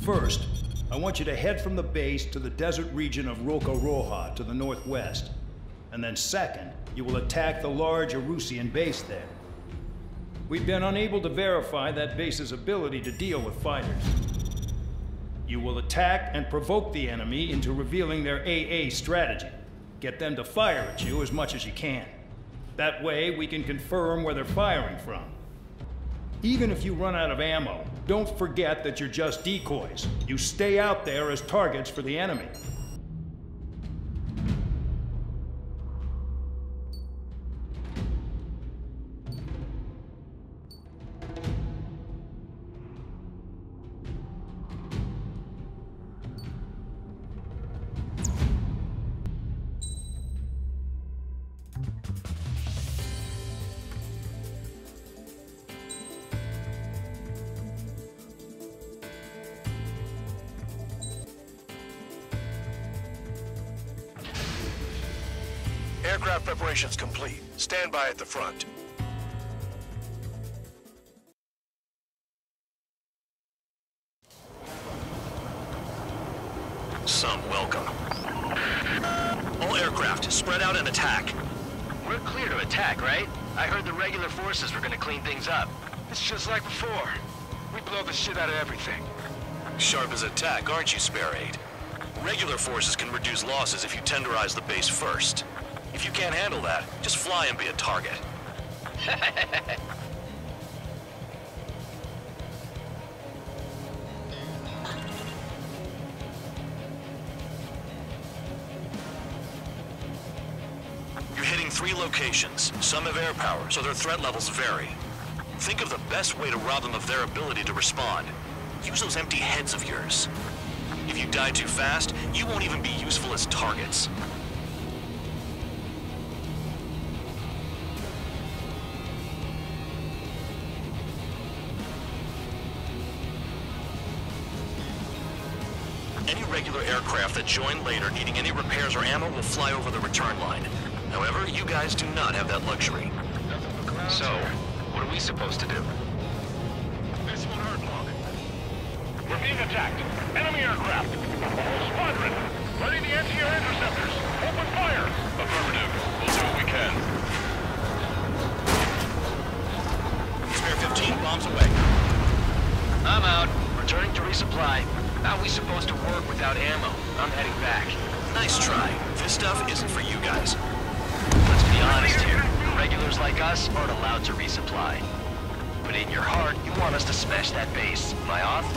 First, I want you to head from the base to the desert region of Roca-Roja to the northwest. And then second, you will attack the large Erusian base there. We've been unable to verify that base's ability to deal with fighters. You will attack and provoke the enemy into revealing their AA strategy. Get them to fire at you as much as you can. That way, we can confirm where they're firing from. Even if you run out of ammo, don't forget that you're just decoys. You stay out there as targets for the enemy. Aircraft preparations complete. Stand by at the front. Some welcome. All aircraft, spread out and attack. We're clear to attack, right? I heard the regular forces were gonna clean things up. It's just like before. We blow the shit out of everything. Sharp as a tack, aren't you, Spare 8? Regular forces can reduce losses if you tenderize the base first. If you can't handle that, just fly and be a target. You're hitting 3 locations. Some have air power, so their threat levels vary. Think of the best way to rob them of their ability to respond. Use those empty heads of yours. If you die too fast, you won't even be useful as targets. Any regular aircraft that join later needing any repairs or ammo will fly over the return line. However, you guys do not have that luxury. So, what are we supposed to do? This won't hurt long. We're being attacked. Enemy aircraft. Whole squadron. Ready the anti-air interceptors. Open fire. Affirmative. We'll do what we can. Spare 15 bombs away. I'm out. Returning to resupply. How are we supposed to work without ammo? I'm heading back. Nice try. This stuff isn't for you guys. Let's be honest here. Regulars like us aren't allowed to resupply. But in your heart, you want us to smash that base. Am I off?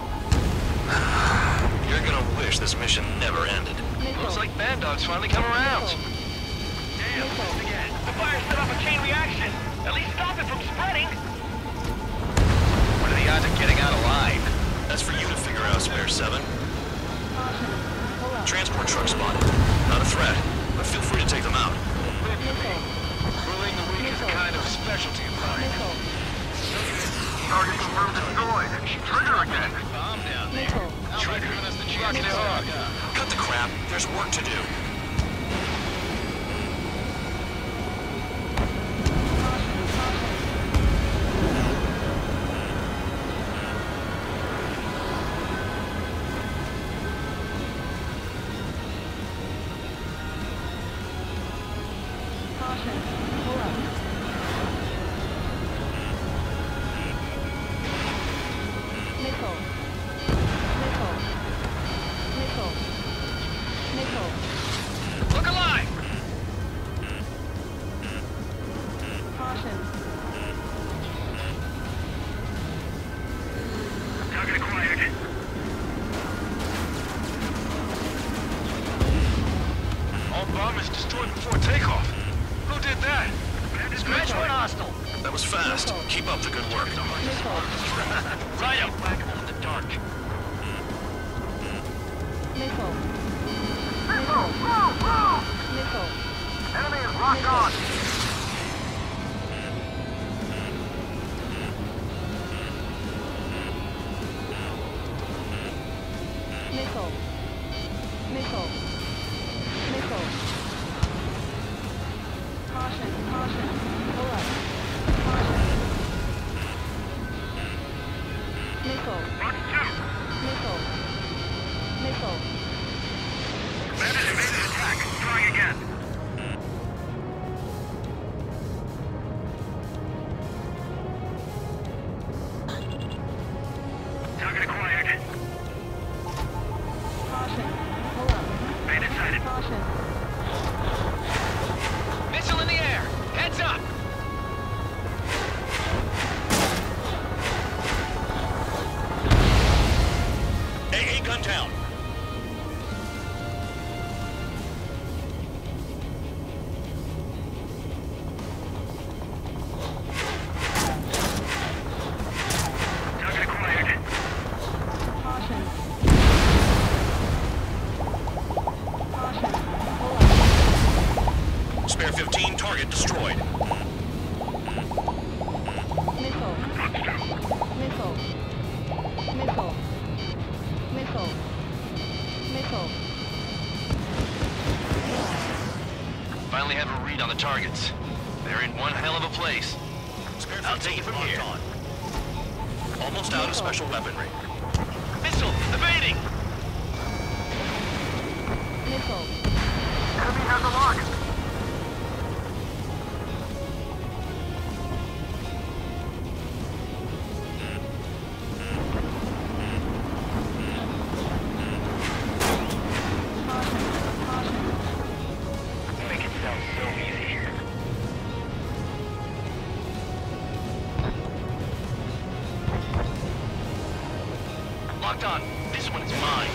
You're gonna wish this mission never ended. Looks like Band Dog's finally come around. Damn, again. The fire set off a chain reaction. At least stop it from spreading. What are the odds of getting out alive? That's for you to figure out, Spare 7. Transport truck spotted. Not a threat, but feel free to take them out. Bullying the weak is a kind of specialty of mine. Target confirmed destroyed. Trigger again. Bomb down there. Trigger. Rocking it hard. Cut the crap. There's work to do. Look alive! Target acquired. All bomb is destroyed before takeoff. Who did that? Scratch one hostile. That was fast. Keep up the good work. Right up. Whackable in the dark. Enemy is locked on. Mark 2. 15, target destroyed. Missile. Missile. Missile. Missile. Missile. Finally have a read on the targets. They're in one hell of a place. I'll take it from here. Almost out of special weaponry. Missile! Evading! Missile. Enemy has a lock. Make it sound so easy here. Locked on. This one is mine.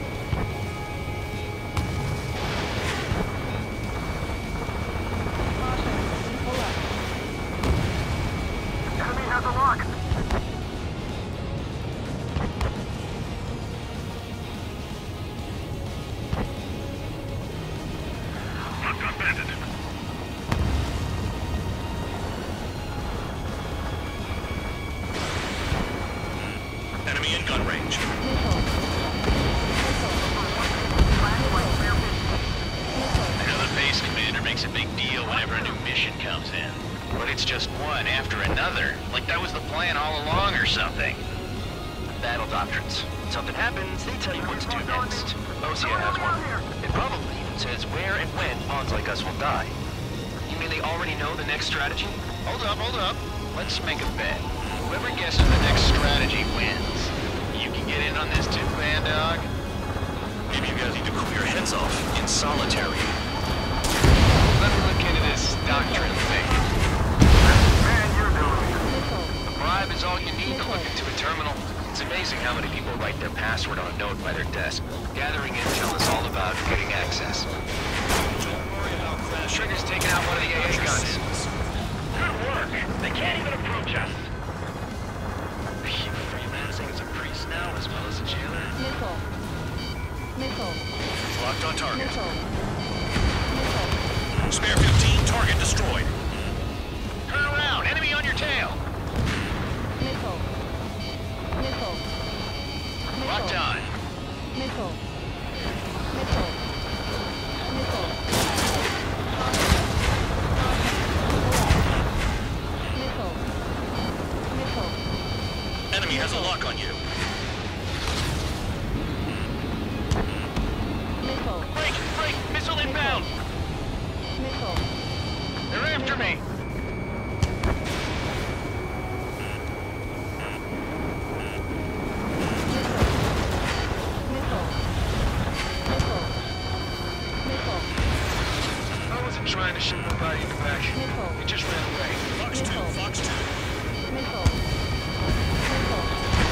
Pull up. Enemy has a lock. Locked on bandit. Enemy in gun range. Missile. I know the base commander makes a big deal whenever a new mission comes in. But it's just one after another. Like that was the plan all along or something. Battle doctrines. Something happens, they tell you what to do next. Osea has one. It probably even says where and when pawns like us will die. You mean they already know the next strategy? Hold up. Let's make a bet. Whoever guesses the next strategy wins. You can get in on this too, man, dog. Maybe you guys need to cool your heads off in solitary. Let me look into this doctrine thing. Man, you're doing it. Missile. A bribe is all you need to look into a terminal. It's amazing how many people write their password on a note by their desk. Gathering intel is all about getting access. Don't worry about crash. Trigger's taking out one of the AA guns. Good work. They can't even approach us. Are you freelancing as a priest now as well as a jailer? Missile. Missile. Locked on target. Missile. Missile. Spare 15, target destroyed. Turn around! Enemy on your tail! Missile. Missile. Locked Missile. on. Missile. Missile. Missile. Missile. Missile. Enemy has a lock on you. Missile. Break! Missile inbound! Missile. They're after me! I wasn't trying to shoot nobody in the back. Missile. He just ran away. Fox 2, Fox 2. Missile. Missile.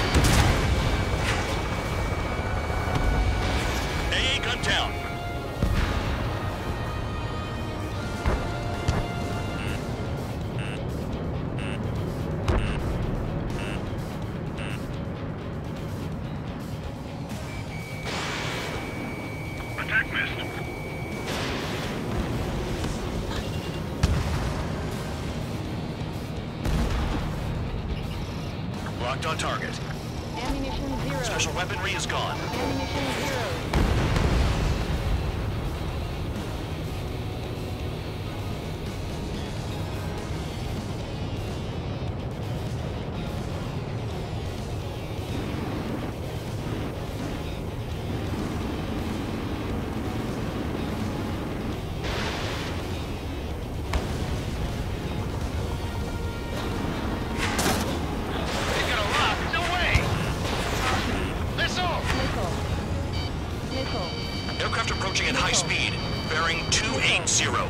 AA gun down. Attack missed. Locked on target. Ammunition 0. Special weaponry is gone. Ammunition 0. They got a lock! No way! Missile! Missile. Missile. Aircraft approaching at high speed. Bearing 280.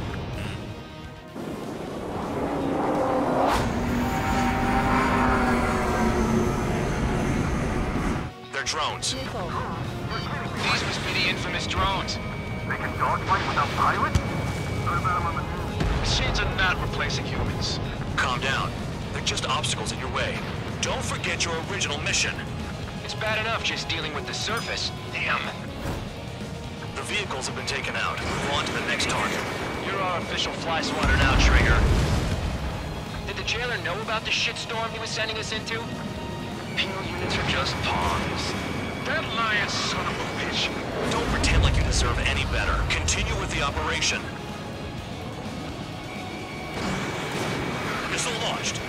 They're drones. Missile. These must be the infamous drones. They can dogfight without pilots? What about them on the news? Machines are not replacing humans. Calm down. They're just obstacles in your way. Don't forget your original mission. It's bad enough just dealing with the surface. Damn. The vehicles have been taken out. Move on to the next target. You're our official fly swatter now, Trigger. Did the jailer know about the shitstorm he was sending us into? Penal units are just pawns. That lying son of a bitch. Don't pretend like you deserve any better. Continue with the operation. Missile launched.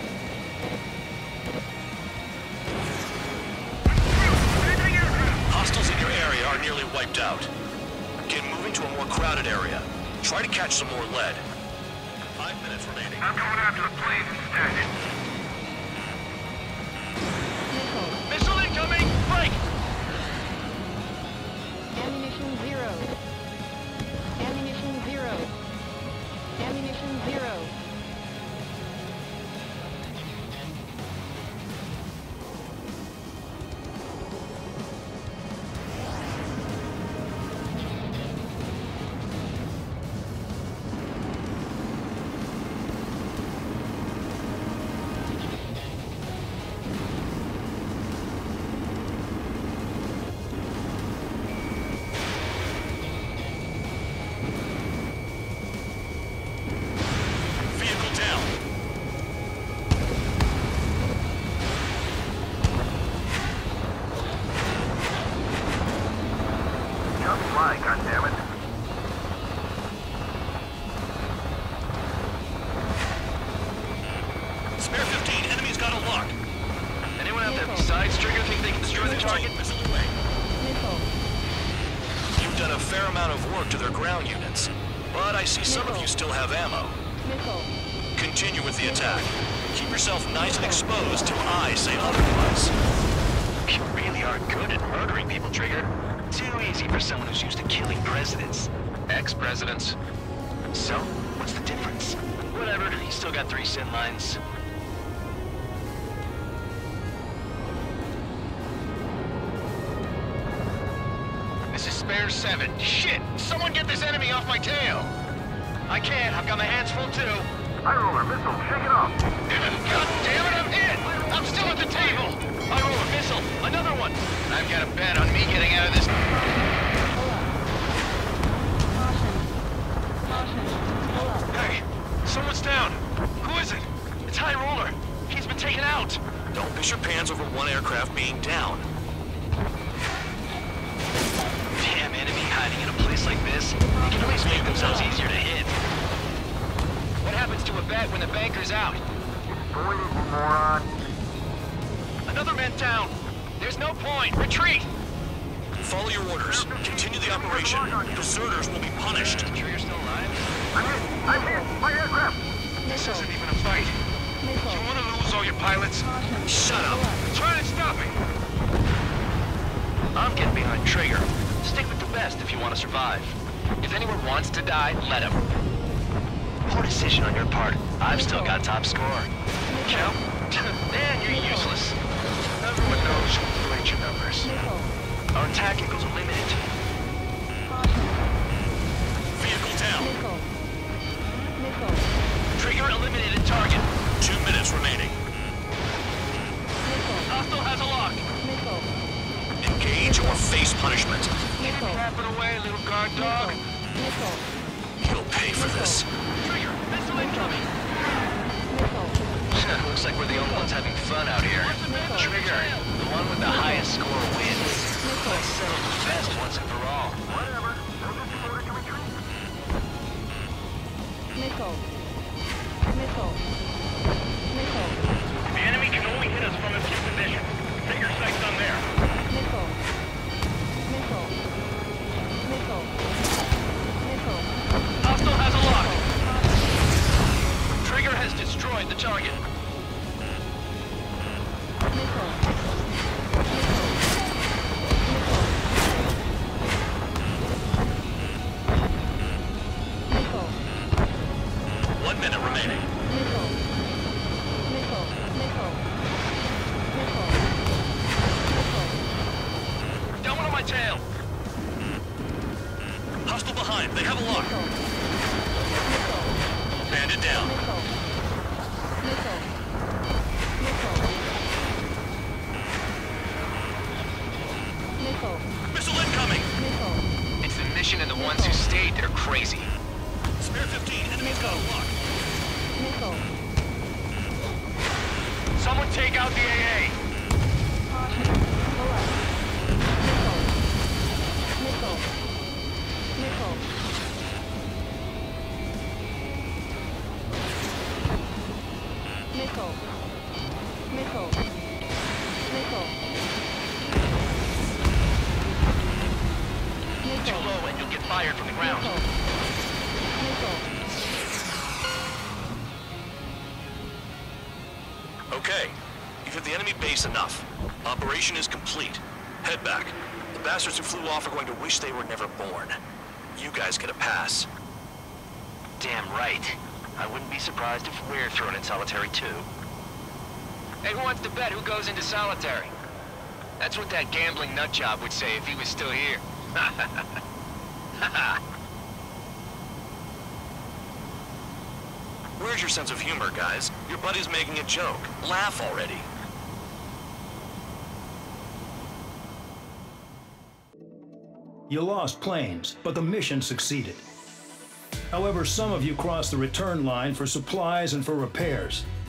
Hostiles in your area are nearly wiped out. Get moving to a more crowded area. Try to catch some more lead. 5 minutes remaining. I'm going after the planes instead. Missile. Missile incoming! Break! Ammunition 0. Ammunition 0. Ammunition 0. Vehicle down. Just fly, goddammit. Spare 15. Enemy's got a lock. Anyone out there besides Trigger think they can destroy the target? Missile away. Missile. You've done a fair amount of work to their ground units, but I see some of you still have ammo. Missile. Continue with the attack. Keep yourself nice and exposed till I say otherwise. You really are good at murdering people, Trigger. Too easy for someone who's used to killing presidents. Ex-presidents. So, what's the difference? Whatever, you still got 3 sin lines. This is Spare 7. Shit! Someone get this enemy off my tail! I can't, I've got my hands full too. High roller missile, shake it off. God damn it, I'm hit! I'm still at the table! I roll a missile, another one! I've got a bet on me getting out of this. Pull up. Caution. Caution. Pull up. Hey, someone's down. Who is it? It's High Roller. He's been taken out. Don't piss your pants over one aircraft being down. Damn enemy hiding in a place like this. They can always make themselves easier to hit. What happens to a bet when the banker's out? Boy, you moron. Another man down. There's no point. Retreat. Follow your orders. Continue the operation. Deserters will be punished. Sure you're still alive? I'm hit! My aircraft! This isn't even a fight. Missile. You want to lose all your pilots? Caution. Shut up. Pull up. Try to stop me. I'm getting behind Trigger. Stick with the best if you want to survive. If anyone wants to die, let him. Poor decision on your part. I've still got top score. Count? Man, you're useless. Everyone knows who rate your numbers. Missile. Our attack equals limited. Caution. Vehicle down. Missile. Missile. Trigger eliminated target. 2 minutes remaining. Missile. Hostile has a lock. Missile. Engage or face punishment. Missile. Wrap it away, little guard dog. Missile. You'll pay for this. Trigger, missile incoming. Missile. Looks like we're the only ones having fun out here. Missile. Trigger, the one with the highest score wins. Missile. Let's settle the best once and for all. Whatever. They'll just order to retreat. Missile. Missile. Missile. The enemy can only hit us from a few positions. Take your sights on there. Missile. Missile. Missile. Missile. Hostile has a lock. Trigger has destroyed the target. Missile. Missile. 1 minute remaining. Missile. Missile. Missile. Missile. Missile. Down one on my tail. Hostile behind. They have a lock. Missile. Missile. Bandit down. Missile. Missile. Missile. Missile. Missile incoming. Missile. It's the mission and the ones who stayed that are crazy. Spare 15. Missile. Someone take out the AA! Caution. Below. Missile. Missile. Missile. Missile. Missile. Missile. Too low and you'll get fired from the ground. Missile. Okay, you've hit the enemy base enough. Operation is complete. Head back. The bastards who flew off are going to wish they were never born. You guys get a pass. Damn right. I wouldn't be surprised if we're thrown in solitary too. Hey, who wants to bet who goes into solitary? That's what that gambling nutjob would say if he was still here. Where's your sense of humor, guys? Your buddy's making a joke. Laugh already. You lost planes, but the mission succeeded. However, some of you crossed the return line for supplies and for repairs.